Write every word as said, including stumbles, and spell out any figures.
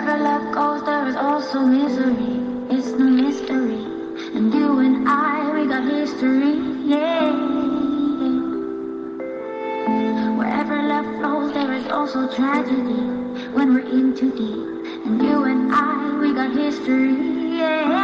Wherever love goes, there is also misery. It's no mystery. And you and I, we got history, yeah. Wherever love flows, there is also tragedy. When we're in too deep. And you and I, we got history, yeah.